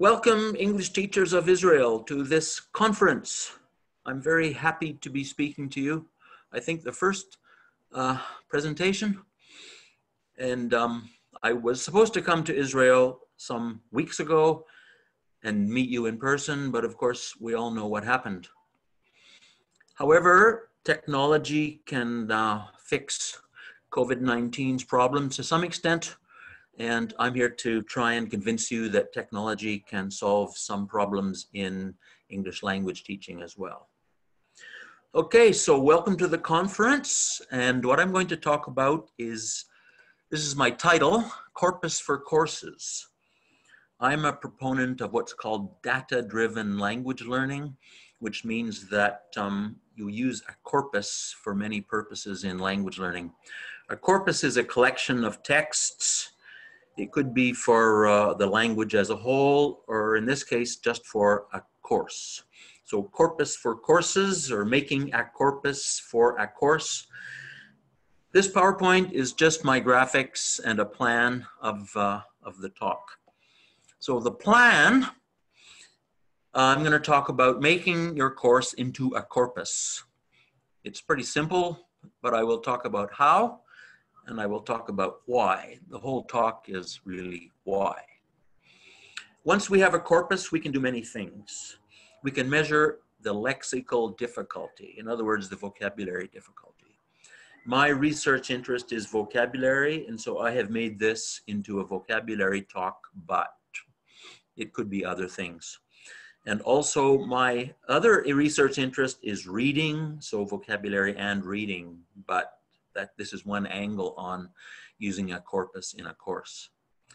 Welcome, English teachers of Israel, to this conference. I'm very happy to be speaking to you. I think the first presentation, and I was supposed to come to Israel some weeks ago and meet you in person, but of course we all know what happened. However, technology can fix COVID-19's problems to some extent. And I'm here to try and convince you that technology can solve some problems in English language teaching as well. Okay, so welcome to the conference. And what I'm going to talk about is, this is my title, Corpus for Courses. I'm a proponent of what's called data-driven language learning, which means that you use a corpus for many purposes in language learning. A corpus is a collection of texts. It could be for the language as a whole, or in this case, just for a course. So corpus for courses, or making a corpus for a course. This PowerPoint is just my graphics and a plan of the talk. So the plan, I'm going to talk about making your course into a corpus. It's pretty simple, but I will talk about how. And I will talk about why. The whole talk is really why. Once we have a corpus, we can do many things. We can measure the lexical difficulty, in other words, the vocabulary difficulty. My research interest is vocabulary, and so I have made this into a vocabulary talk, but it could be other things. And also my other research interest is reading, so vocabulary and reading, but that this is one angle on using a corpus in a course.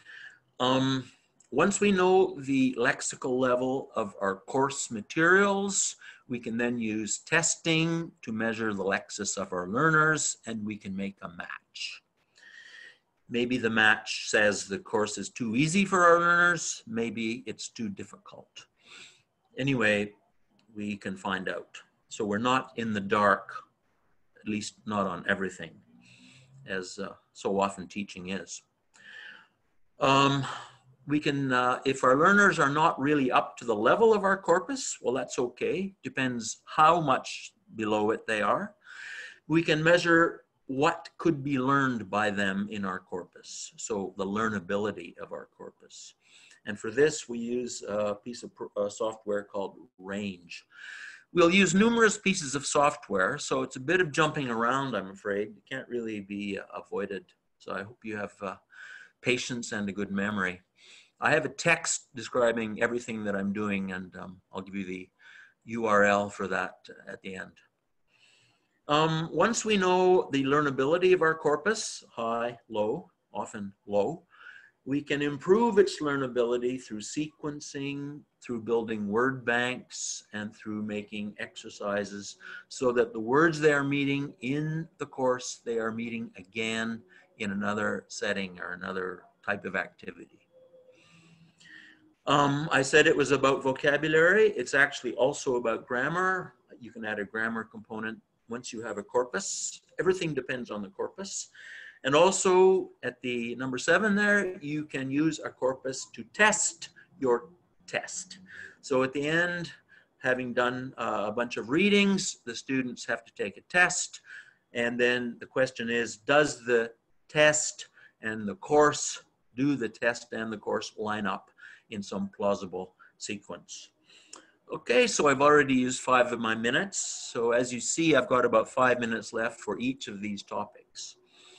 Once we know the lexical level of our course materials, we can then use testing to measure the lexis of our learners, and we can make a match. Maybe the match says the course is too easy for our learners, maybe it's too difficult. Anyway, we can find out. So we're not in the dark, at least not on everything, as so often teaching is. We can, if our learners are not really up to the level of our corpus, well, that's okay. Depends how much below it they are. We can measure what could be learned by them in our corpus. So the learnability of our corpus. And for this, we use a piece of software called Range. We'll use numerous pieces of software, so it's a bit of jumping around, I'm afraid. It can't really be avoided. So I hope you have patience and a good memory. I have a text describing everything that I'm doing, and I'll give you the URL for that at the end. Once we know the learnability of our corpus, high, low, often low, we can improve its learnability through sequencing, through building word banks, and through making exercises so that the words they are meeting in the course, they are meeting again in another setting or another type of activity. I said it was about vocabulary. It's actually also about grammar. You can add a grammar component once you have a corpus. Everything depends on the corpus. And also at the number 7 there, you can use a corpus to test your test. So at the end, having done a bunch of readings, the students have to take a test. And then the question is, does the test and the course, do the test and the course line up in some plausible sequence? Okay, so I've already used 5 of my minutes. So as you see, I've got about 5 minutes left for each of these topics.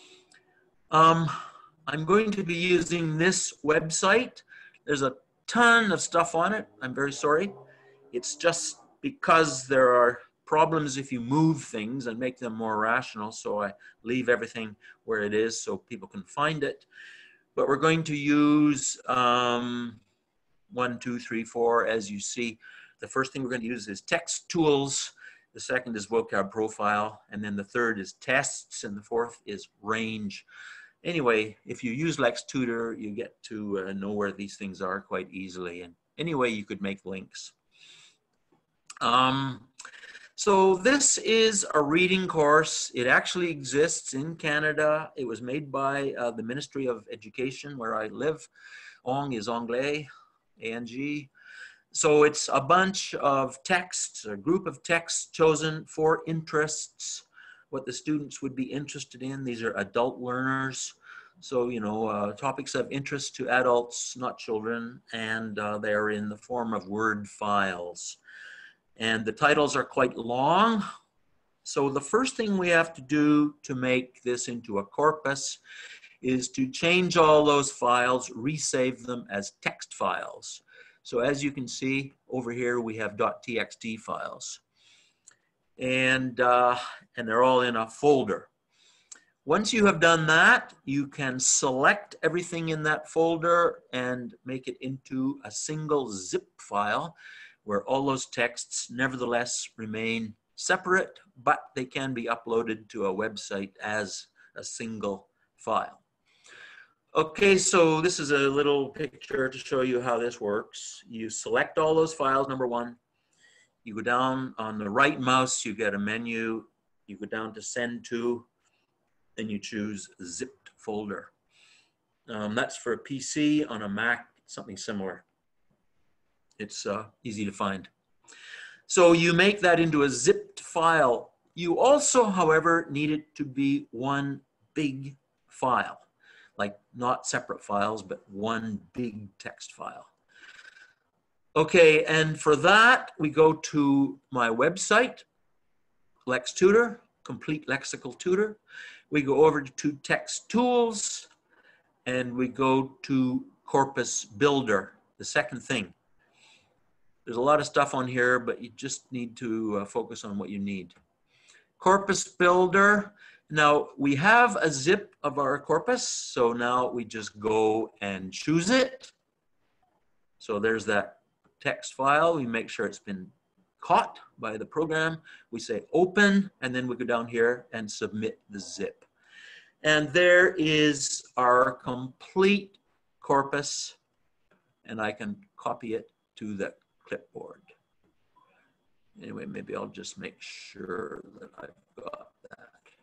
I'm going to be using this website. There's a ton of stuff on it. I'm very sorry. It's just because there are problems if you move things and make them more rational. So I leave everything where it is so people can find it. But we're going to use 1, 2, 3, 4, as you see. The first thing we're going to use is text tools. The second is vocab profile. And then the third is tests. And the fourth is range. Anyway, if you use LexTutor, you get to know where these things are quite easily. And anyway, you could make links. So this is a reading course. It actually exists in Canada. It was made by the Ministry of Education where I live. Ong is anglais. A-N-G. So it's a bunch of texts, a group of texts chosen for interests, what the students would be interested in. These are adult learners. So, you know, topics of interest to adults, not children, and they're in the form of Word files. And the titles are quite long. So the first thing we have to do to make this into a corpus is to change all those files, resave them as text files. So as you can see over here, we have .txt files, and they're all in a folder. Once you have done that, you can select everything in that folder and make it into a single zip file where all those texts nevertheless remain separate, but they can be uploaded to a website as a single file. Okay, so this is a little picture to show you how this works. You select all those files, number one. You go down on the right mouse, you get a menu. You go down to send to, and you choose zipped folder. That's for a PC. On a Mac, something similar. It's easy to find. So you make that into a zipped file. You also, however, need it to be one big file. Like not separate files, but one big text file. Okay, and for that, we go to my website, Lex Tutor, Complete Lexical Tutor. We go over to Text Tools, and we go to Corpus Builder, the second thing. There's a lot of stuff on here, but you just need to focus on what you need. Corpus Builder. Now we have a zip of our corpus, so now we just go and choose it. So there's that text file. We make sure it's been caught by the program. We say open, and then we go down here and submit the zip. And there is our complete corpus, and I can copy it to the clipboard. Anyway, maybe I'll just make sure that I've got that.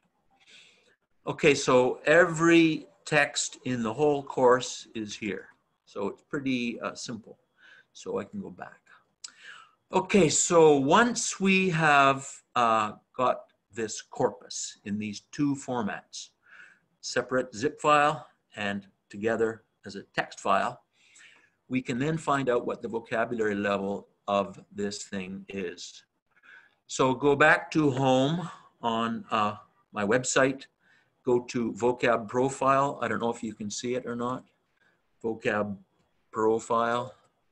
Okay, so every text in the whole course is here. So it's pretty simple. So I can go back. Okay, so once we have got this corpus in these two formats, separate zip file and together as a text file, we can then find out what the vocabulary level of this thing is. So go back to home on my website. Go to vocab profile. I don't know if you can see it or not. Vocab profile.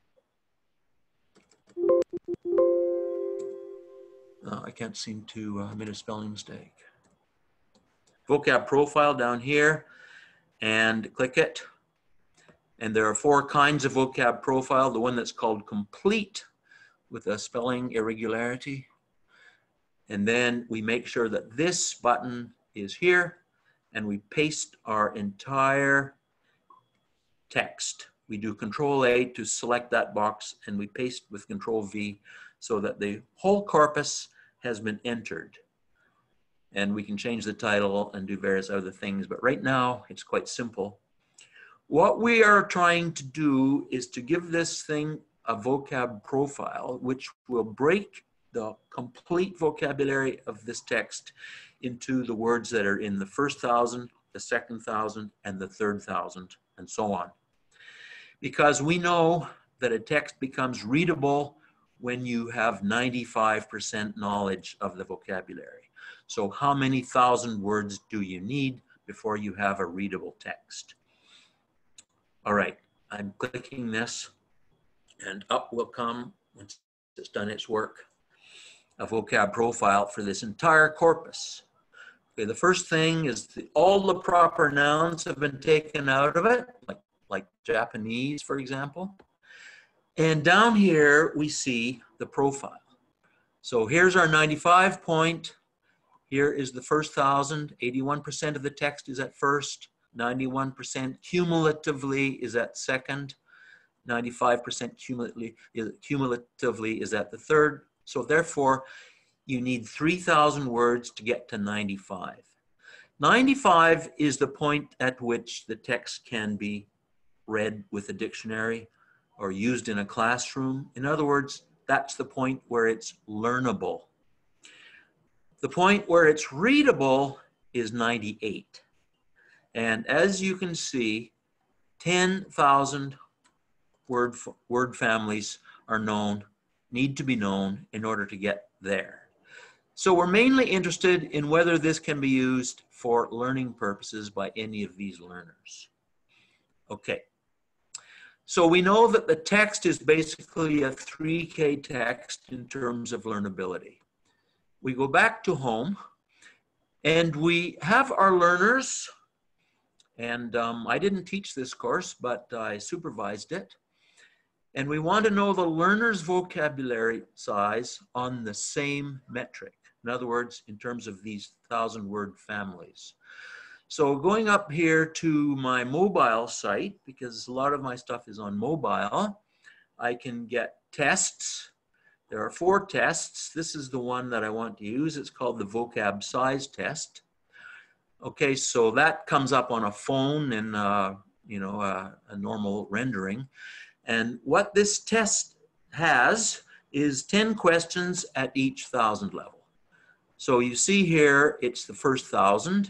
I can't seem to, I made a spelling mistake. Vocab profile down here, and click it. And there are 4 kinds of vocab profile. The one that's called complete with a spelling irregularity. And then we make sure that this button is here, and we paste our entire text. We do Control A to select that box, and we paste with Control V so that the whole corpus has been entered. And we can change the title and do various other things, but right now it's quite simple. What we are trying to do is to give this thing a vocab profile, which will break the complete vocabulary of this text into the words that are in the first 1,000, the second 1,000, and the third 1,000, and so on. Because we know that a text becomes readable when you have 95% knowledge of the vocabulary. So how many 1,000 words do you need before you have a readable text? All right, I'm clicking this, and up will come, once it's done its work, a vocab profile for this entire corpus. Okay, the first thing is all the proper nouns have been taken out of it, like Japanese, for example. And down here, we see the profile. So here's our 95 point. Here is the first 1,000. 81% of the text is at first. 91% cumulatively is at second. 95% cumulatively is at the third. So therefore, you need 3,000 words to get to 95. 95 is the point at which the text can be read with a dictionary. or used in a classroom. In other words, that's the point where it's learnable. The point where it's readable is 98. And as you can see, 10,000 word families are known, need to be known in order to get there. So we're mainly interested in whether this can be used for learning purposes by any of these learners. Okay. So we know that the text is basically a 3K text in terms of learnability. We go back to home and we have our learners, and I didn't teach this course, but I supervised it. And we want to know the learner's vocabulary size on the same metric. In other words, in terms of these 1,000-word families. So going up here to my mobile site, because a lot of my stuff is on mobile, I can get tests. There are 4 tests. This is the one that I want to use. It's called the vocab size test. Okay, so that comes up on a phone in a normal rendering. And what this test has is 10 questions at each 1,000 level. So you see here, it's the first 1,000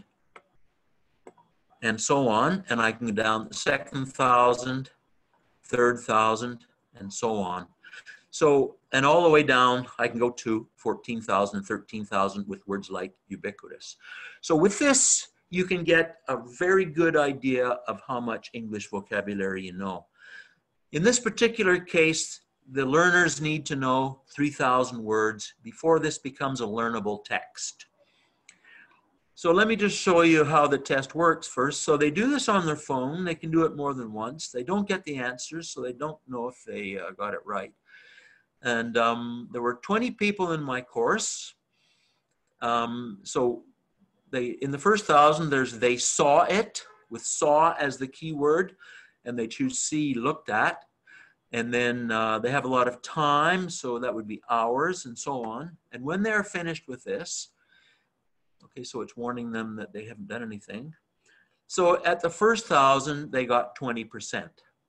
and so on. And I can go down the second 1,000, third 1,000, and so on. So, and all the way down, I can go to 14,000 and 13,000 with words like ubiquitous. So with this, you can get a very good idea of how much English vocabulary you know. In this particular case, the learners need to know 3,000 words before this becomes a learnable text. So let me just show you how the test works first. So they do this on their phone. They can do it more than once. They don't get the answers, so they don't know if they got it right. And there were 20 people in my course. So in the first 1,000, they saw it, with saw as the key word, and they choose C, looked at. And then they have a lot of time, so that would be hours and so on. And when they're finished with this, okay, so it's warning them that they haven't done anything. So at the first 1,000, they got 20%.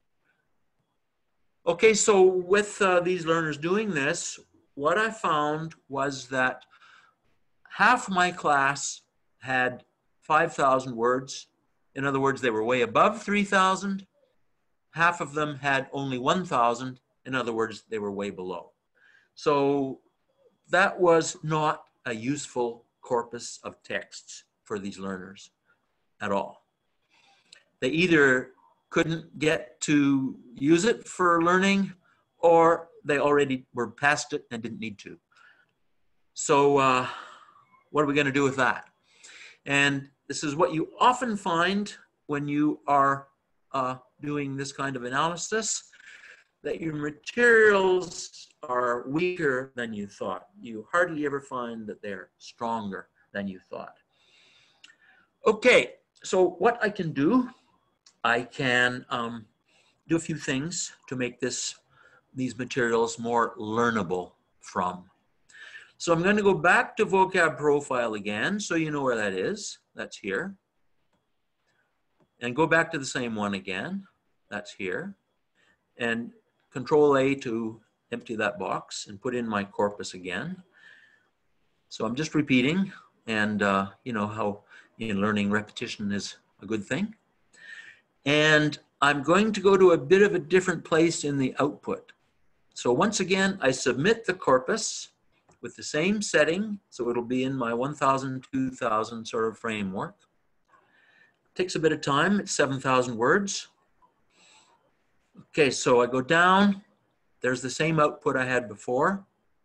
Okay, so with these learners doing this, what I found was that half my class had 5,000 words. In other words, they were way above 3,000. Half of them had only 1,000. In other words, they were way below. So that was not a useful corpus of texts for these learners at all. They either couldn't get to use it for learning, or they already were past it and didn't need to. So what are we going to do with that? And this is what you often find when you are doing this kind of analysis, that your materials are weaker than you thought. You hardly ever find that they're stronger than you thought. Okay, so what I can do, I can do a few things to make these materials more learnable from. So I'm going to go back to vocab profile again, so you know where that is. That's here. And go back to the same one again. That's here. And Control A to empty that box and put in my corpus again. So I'm just repeating, and you know how in learning repetition is a good thing. And I'm going to go to a bit of a different place in the output. So once again, I submit the corpus with the same setting. So it'll be in my 1,000, 2,000 sort of framework. Takes a bit of time, it's 7,000 words. Okay, so I go down, there's the same output I had before.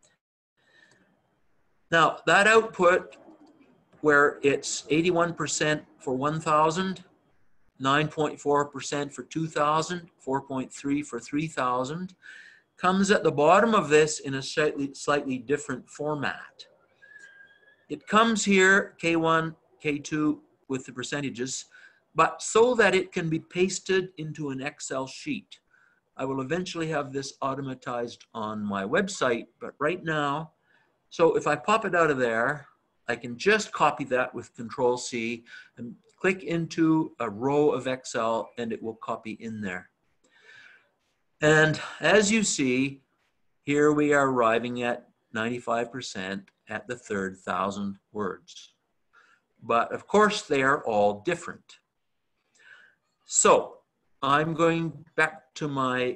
Now that output, where it's 81% for 1,000, 9.4% for 2,000, 4.3 for 3,000, comes at the bottom of this in a slightly different format. It comes here, K1, K2, with the percentages, but so that it can be pasted into an Excel sheet. I will eventually have this automatized on my website, but right now, so if I pop it out of there, I can just copy that with Control C and click into a row of Excel, and it will copy in there. And as you see, here we are arriving at 95% at the third 1,000 words. But of course, they are all different. So I'm going back to my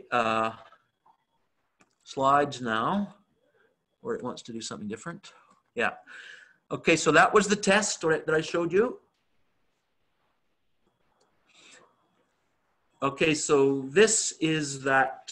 slides now, where it wants to do something different. Yeah. Okay, so that was the test that I showed you. Okay, so this is that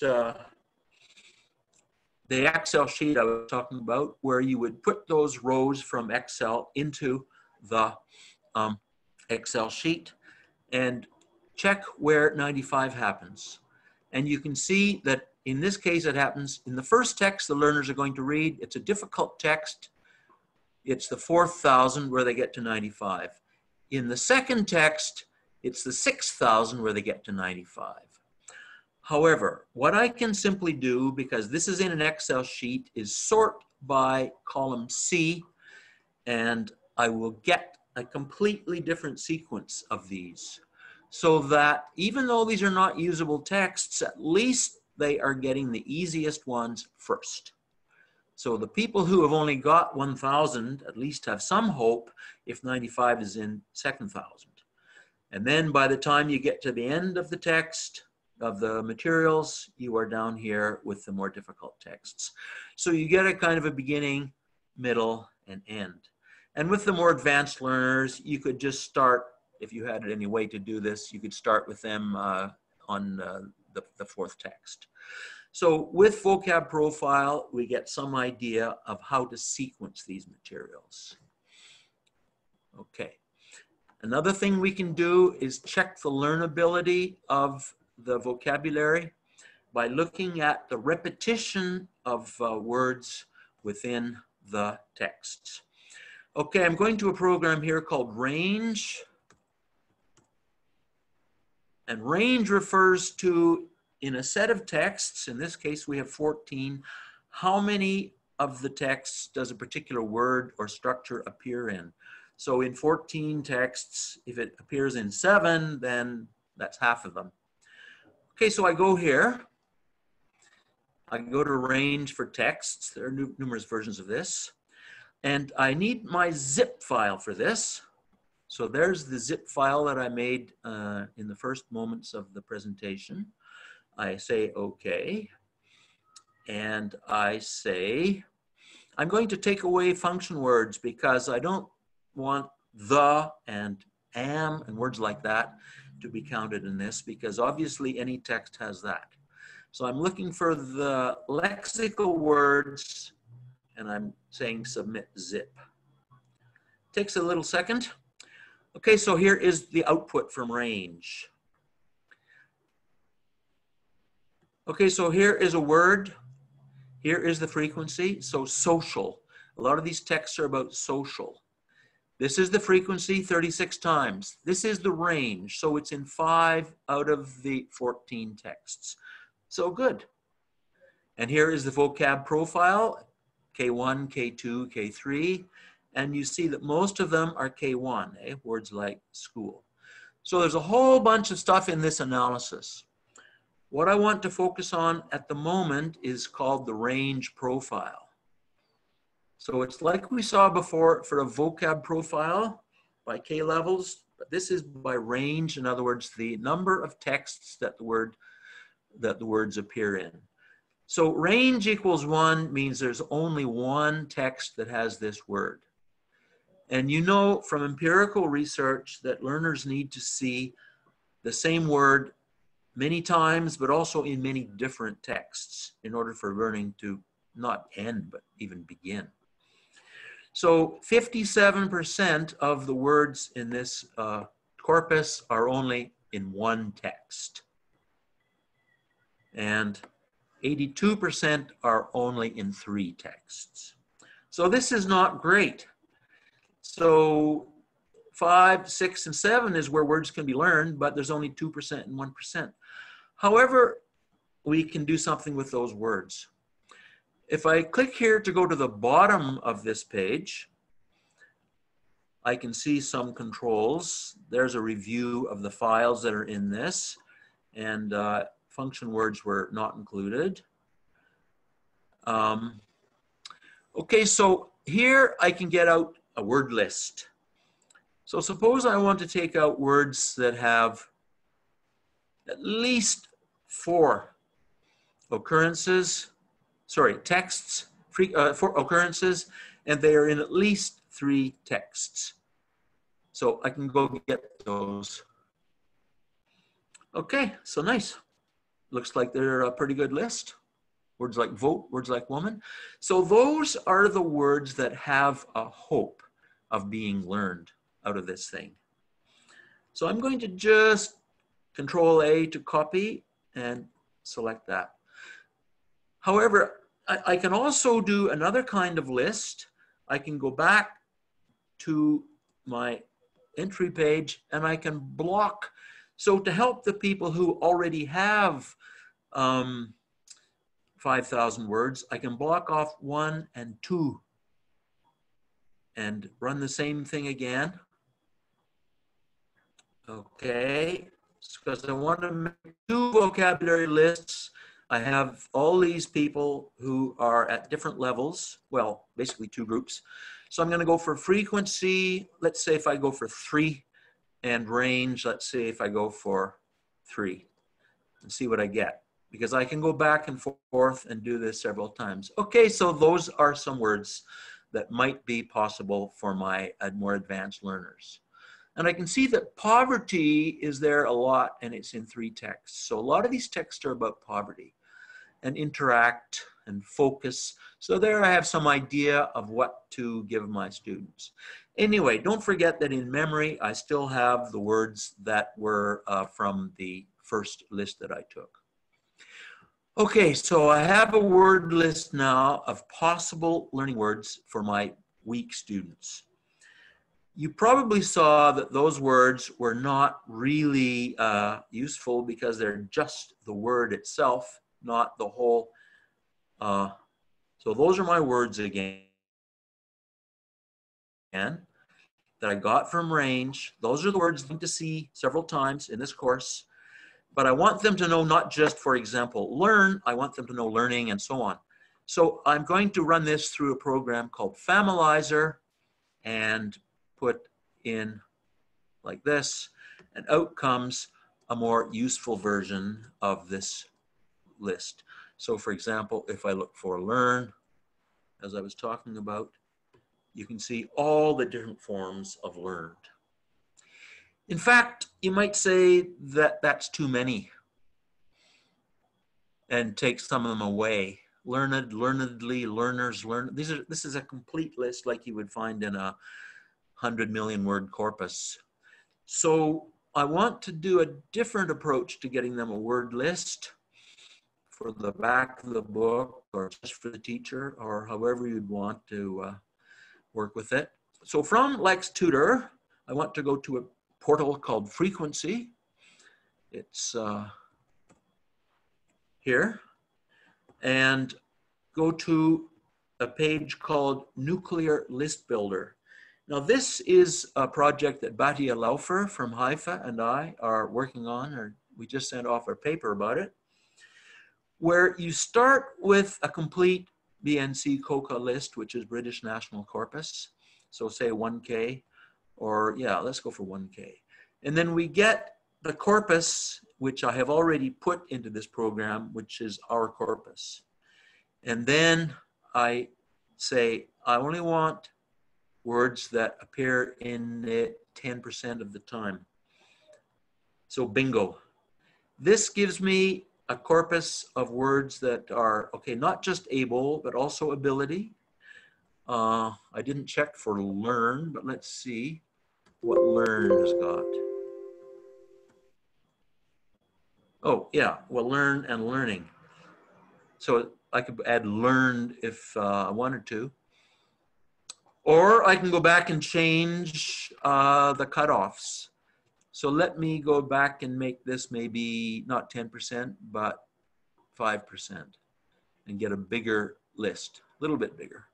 the Excel sheet I was talking about, where you would put those rows from Excel into the Excel sheet and check where 95 happens. And you can see that in this case, it happens in the first text the learners are going to read. It's a difficult text. It's the 4,000 where they get to 95. In the second text, it's the 6,000 where they get to 95. However, what I can simply do, because this is in an Excel sheet, is sort by column C, and I will get a completely different sequence of these, so that even though these are not usable texts, at least they are getting the easiest ones first. So the people who have only got 1,000 at least have some hope if 95 is in second 1,000. And then by the time you get to the end of the text, of the materials, you are down here with the more difficult texts. So you get a kind of a beginning, middle, and end. And with the more advanced learners, you could just start, if you had any way to do this, you could start with them on the fourth text. So with vocab profile, we get some idea of how to sequence these materials. Okay. Another thing we can do is check the learnability of the vocabulary by looking at the repetition of words within the texts. Okay, I'm going to a program here called range. And range refers to, in a set of texts, in this case we have 14, how many of the texts does a particular word or structure appear in? So in 14 texts, if it appears in 7, then that's half of them. Okay, so I go here. I go to range for texts. There are numerous versions of this. And I need my zip file for this. So there's the zip file that I made in the first moments of the presentation. I say okay. And I say, I'm going to take away function words because I don't want the and am and words like that to be counted in this, because obviously any text has that. So I'm looking for the lexical words and I'm saying submit zip. Takes a little second. Okay, so here is the output from range. Okay, so here is a word. Here is the frequency. So social. A lot of these texts are about social. This is the frequency, 36 times. This is the range. So it's in 5 out of the 14 texts. So good. And here is the vocab profile, K1, K2, K3. And you see that most of them are K1, words like school. So there's a whole bunch of stuff in this analysis. What I want to focus on at the moment is called the range profile. So it's like we saw before for a vocab profile by K levels, but this is by range. In other words, the number of texts that the words appear in. So range equals 1 means there's only one text that has this word. And you know from empirical research that learners need to see the same word many times, but also in many different texts in order for learning to not end, but even begin. So 57% of the words in this corpus are only in one text. And 82% are only in 3 texts. So this is not great. So 5, 6, and 7 is where words can be learned, but there's only 2% and 1%. However, we can do something with those words. If I click here to go to the bottom of this page, I can see some controls. There's a review of the files that are in this. And function words were not included. Okay, so here I can get out a word list. So suppose I want to take out words that have at least 4 occurrences, sorry, texts, 4 occurrences, and they are in at least 3 texts. So I can go get those. Okay, so nice. Looks like they're a pretty good list. Words like vote, words like woman. So those are the words that have a hope of being learned out of this thing. So I'm going to just Control A to copy and select that. However, I can also do another kind of list. I can go back to my entry page and I can block. So to help the people who already have 5,000 words, I can block off 1 and 2 and run the same thing again. Okay, because I want to make 2 vocabulary lists. I have all these people who are at different levels. Well, basically 2 groups. So I'm going to go for frequency. Let's say if I go for 3, and range, let's say if I go for 3, and see what I get. Because I can go back and forth and do this several times. Okay, so those are some words that might be possible for my more advanced learners. And I can see that poverty is there a lot, and it's in 3 texts. So a lot of these texts are about poverty and interact and focus. So there I have some idea of what to give my students. Anyway, don't forget that in memory, I still have the words that were from the first list that I took. Okay, so I have a word list now of possible learning words for my weak students. You probably saw that those words were not really useful because they're just the word itself, not the whole. So those are my words again that I got from range. Those are the words I'm going to see several times in this course. But I want them to know not just, for example, learn, I want them to know learning and so on. So I'm going to run this through a program called Familizer and put in like this, and out comes a more useful version of this list. So for example, if I look for learn, as I was talking about, you can see all the different forms of learned. In fact, you might say that that's too many and take some of them away. Learned, learnedly, learners, learn. This is a complete list like you would find in a 100 million word corpus. So I want to do a different approach to getting them a word list for the back of the book or just for the teacher or however you'd want to work with it. So from Lex Tutor, I want to go to a portal called Frequency. It's here, and go to a page called Nuclear List Builder. Now this is a project that Batia Laufer from Haifa and I are working on, or we just sent off our paper about it, where you start with a complete BNC COCA list, which is British National Corpus. So say 1K, or yeah, let's go for 1K. And then we get the corpus, which I have already put into this program, which is our corpus. And then I say, I only want words that appear in it 10% of the time. So bingo. This gives me a corpus of words that are, okay, not just able, but also ability. I didn't check for learn, but let's see what learn has got. Oh, yeah, well, learn and learning. So I could add learned if I wanted to. Or I can go back and change the cutoffs. So let me go back and make this maybe not 10%, but 5% and get a bigger list, a little bit bigger.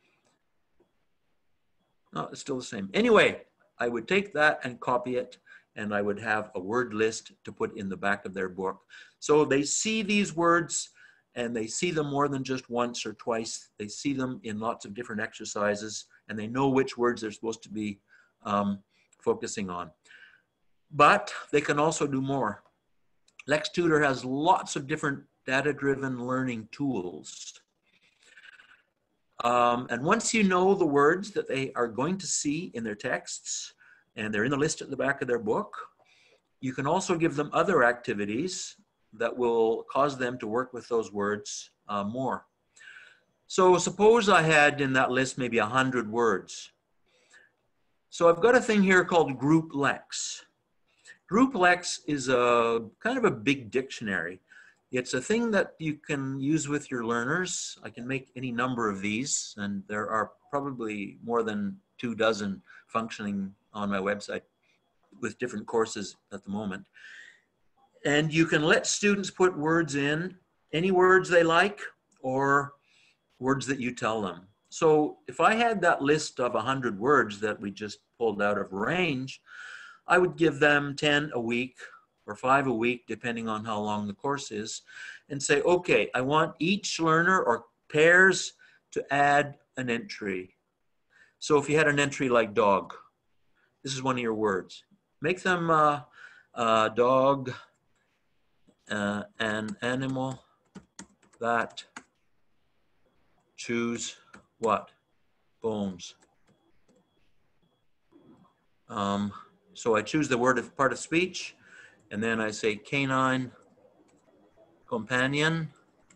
No, it's still the same. Anyway, I would take that and copy it and I would have a word list to put in the back of their book. So they see these words, and they see them more than just once or twice. They see them in lots of different exercises, and they know which words they're supposed to be focusing on. But they can also do more. LexTutor has lots of different data-driven learning tools. And once you know the words that they are going to see in their texts, and they're in the list at the back of their book, you can also give them other activities that will cause them to work with those words more. So suppose I had in that list maybe 100 words. So I've got a thing here called Group Lex. Group Lex is a kind of a big dictionary. It's a thing that you can use with your learners. I can make any number of these, and there are probably more than 24 functioning on my website with different courses at the moment. And you can let students put words in, any words they like, or words that you tell them. So if I had that list of 100 words that we just pulled out of range, I would give them 10 a week or 5 a week, depending on how long the course is, and say, okay, I want each learner or pairs to add an entry. So if you had an entry like dog, this is one of your words. Make them dog, an animal that chews what? Bones. So I choose the word of part of speech, and then I say canine companion,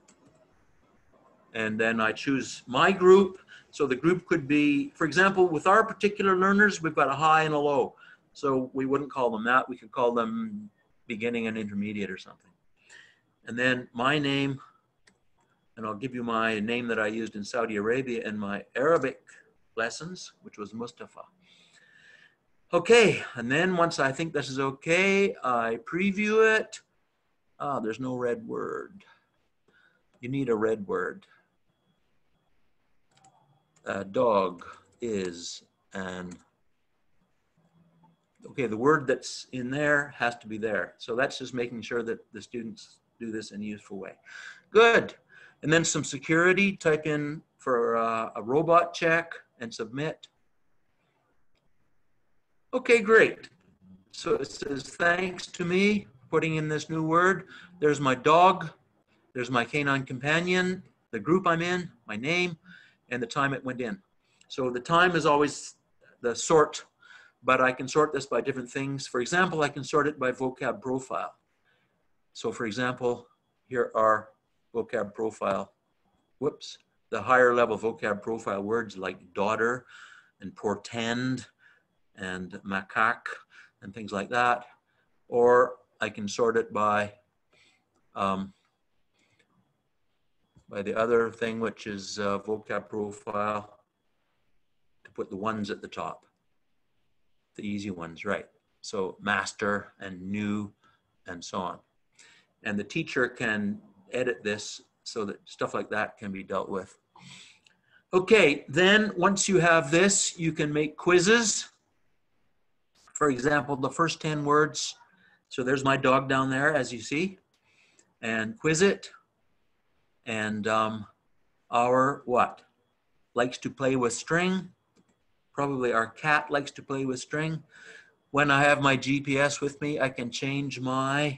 and then I choose my group. So the group could be, for example, with our particular learners, we've got a high and a low. So we wouldn't call them that. We could call them beginning and intermediate or something. And then my name, and I'll give you my name that I used in Saudi Arabia in my Arabic lessons, which was Mustafa. Okay, and then once I think this is okay, I preview it. There's no red word. You need a red word. Dog is an, okay, the word that's in there has to be there. So that's just making sure that the students do this in a useful way. Good. And then some security, type in for a robot check and submit. Okay, great. So it says, thanks to me, putting in this new word. There's my dog, there's my canine companion, the group I'm in, my name, and the time it went in. So the time is always the sort, but I can sort this by different things. For example, I can sort it by vocab profile. So for example, here are vocab profile, whoops, the higher level vocab profile words like daughter and portend and macaque and things like that. Or I can sort it by the other thing, which is vocab profile, to put the ones at the top, the easy ones, right? So master and new and so on. And the teacher can edit this so that stuff like that can be dealt with. Okay, then once you have this, you can make quizzes. For example, the first 10 words. So there's my dog down there, as you see, and quiz it. And our what? Likes to play with string. Probably our cat likes to play with string. When I have my GPS with me, I can change my,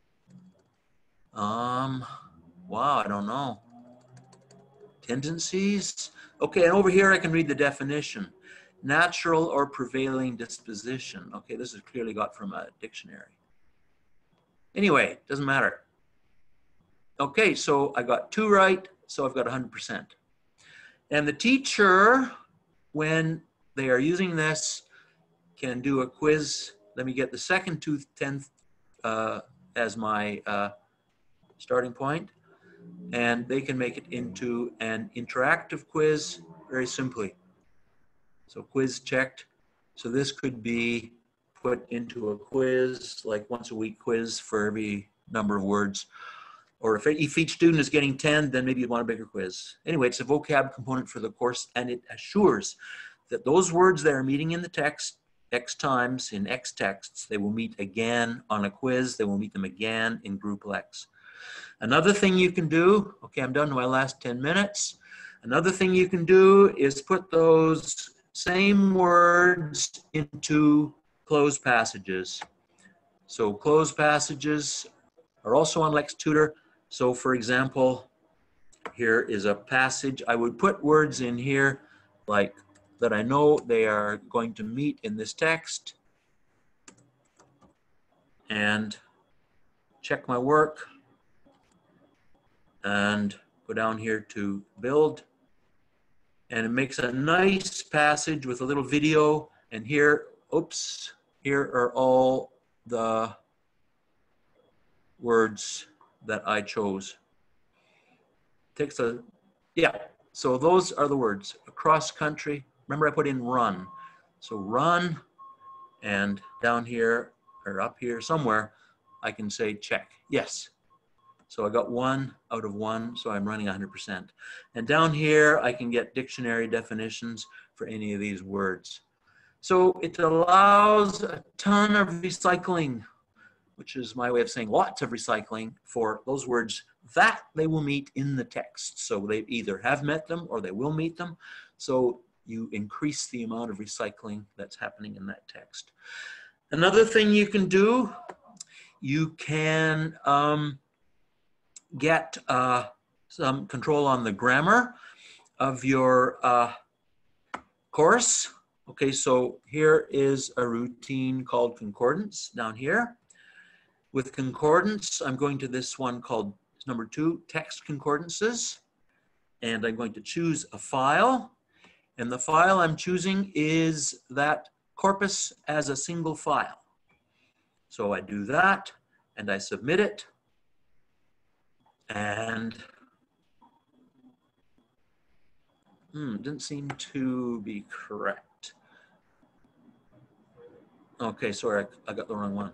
wow, I don't know. Tendencies. Okay, and over here I can read the definition. Natural or prevailing disposition. Okay, this is clearly got from a dictionary. Anyway, doesn't matter. Okay, so I got 2 right, so I've got 100%. And the teacher, when they are using this, can do a quiz. Let me get the second 2/10 as my starting point. And they can make it into an interactive quiz very simply. So quiz checked. So this could be put into a quiz, like once a week quiz for every number of words. Or if each student is getting 10, then maybe you want a bigger quiz. Anyway, it's a vocab component for the course, and it assures that those words that are meeting in the text X times in X texts. They will meet again on a quiz. They will meet them again in group X. Another thing you can do, okay, I'm down to my last 10 minutes. Another thing you can do is put those same words into closed passages. So closed passages are also on LexTutor. So for example, here is a passage. I would put words in here like that I know they are going to meet in this text, and check my work and go down here to build, and it makes a nice passage with a little video. And here, oops, here are all the words that I chose. Takes a, yeah, so those are the words. Across country, remember I put in run. So run, and down here or up here somewhere, I can say check, yes. So I got 1 out of 1, so I'm running 100%. And down here, I can get dictionary definitions for any of these words. So it allows a ton of recycling, which is my way of saying lots of recycling for those words that they will meet in the text. So they either have met them or they will meet them. So you increase the amount of recycling that's happening in that text. Another thing you can do, you can get some control on the grammar of your course. Okay, so here is a routine called concordance down here. With concordance, I'm going to this one called number 2, text concordances. And I'm going to choose a file. And the file I'm choosing is that corpus as a single file. So I do that and I submit it. And didn't seem to be correct. Okay, sorry, I got the wrong one.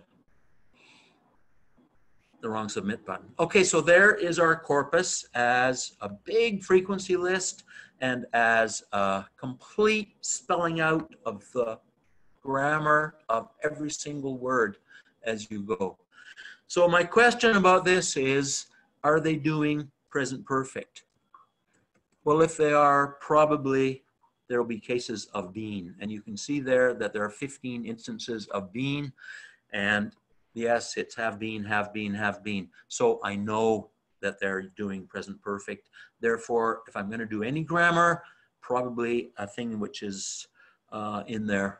The wrong submit button. Okay, so there is our corpus as a big frequency list and as a complete spelling out of the grammar of every single word as you go. So my question about this is, are they doing present perfect? Well, if they are, probably there will be cases of been. And you can see there that there are 15 instances of been. And yes, it's have been, have been, have been. So I know that they're doing present perfect. Therefore, if I'm going to do any grammar, probably a thing which is in their,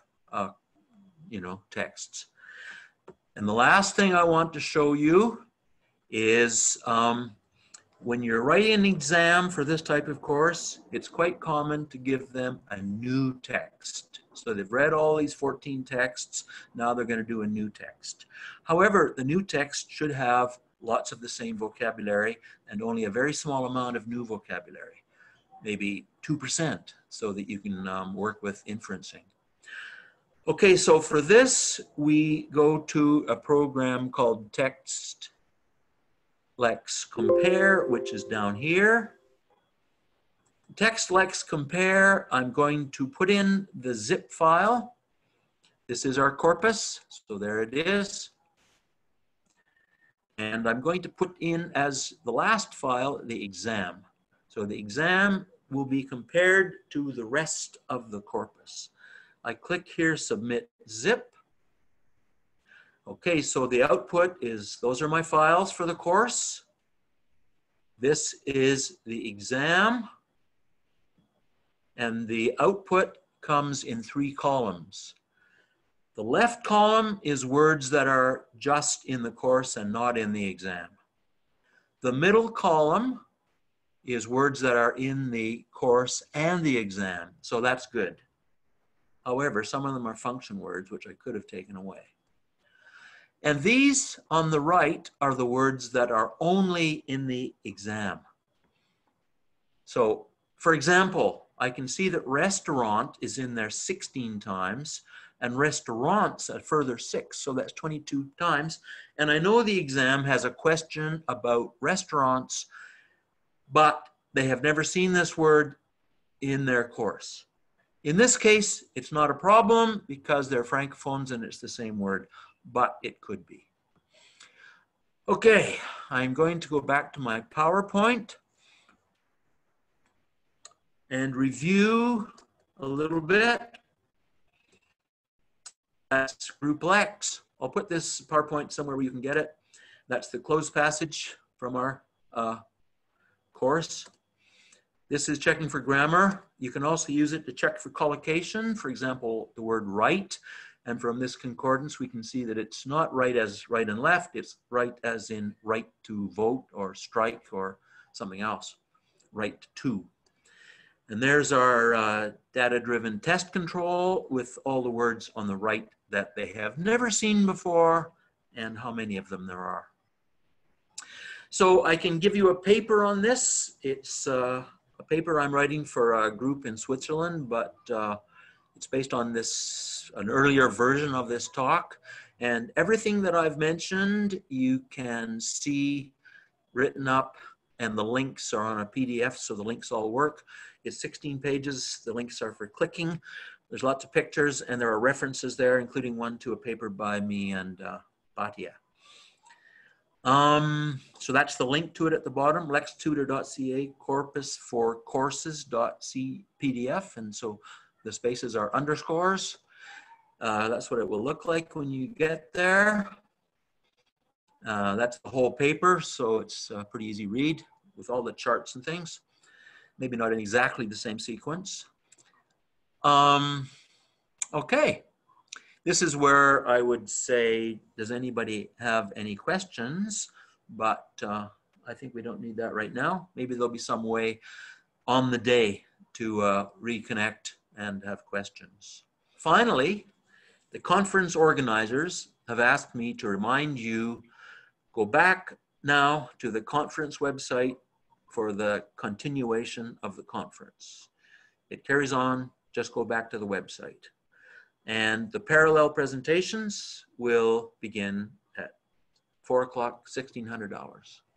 texts. And the last thing I want to show you is when you're writing an exam for this type of course, it's quite common to give them a new text. So they've read all these 14 texts, now they're going to do a new text. However, the new text should have lots of the same vocabulary and only a very small amount of new vocabulary, maybe 2%, so that you can work with inferencing. Okay, so for this, we go to a program called Text Lex Compare, which is down here. Text Lex Compare, I'm going to put in the zip file. This is our corpus, so there it is. And I'm going to put in as the last file, the exam. So the exam will be compared to the rest of the corpus. I click here, submit zip. Okay, so the output is, those are my files for the course. This is the exam. And the output comes in 3 columns. The left column is words that are just in the course and not in the exam. The middle column is words that are in the course and the exam, so that's good. However, some of them are function words, which I could have taken away. And these on the right are the words that are only in the exam. So, for example, I can see that restaurant is in there 16 times and restaurants a further 6, so that's 22 times. And I know the exam has a question about restaurants, but they have never seen this word in their course. In this case, it's not a problem because they're francophones and it's the same word, but it could be. Okay, I'm going to go back to my PowerPoint and review a little bit. That's Group Lex. I'll put this PowerPoint somewhere where you can get it. That's the closed passage from our course. This is checking for grammar. You can also use it to check for collocation. For example, the word right. And from this concordance, we can see that it's not right as right and left. It's right as in right to vote or strike or something else. Right to. And there's our data-driven test control with all the words on the right that they have never seen before and how many of them there are. So I can give you a paper on this. It's a paper I'm writing for a group in Switzerland, but it's based on an earlier version of this talk. And everything that I've mentioned, you can see written up, and the links are on a PDF, so the links all work. It's 16 pages. The links are for clicking. There's lots of pictures, and there are references there, including one to a paper by me and Batia. So that's the link to it at the bottom, lextutor.ca, Corpus for courses.cpdf. And so the spaces are underscores. That's what it will look like when you get there. That's the whole paper, so it's a pretty easy read with all the charts and things. Maybe not in exactly the same sequence. Okay. This is where I would say, does anybody have any questions? But I think we don't need that right now. Maybe there'll be some way on the day to reconnect and have questions. Finally, the conference organizers have asked me to remind you, go back now to the conference website for the continuation of the conference. It carries on, just go back to the website. And the parallel presentations will begin at 4 o'clock, 1600 hours.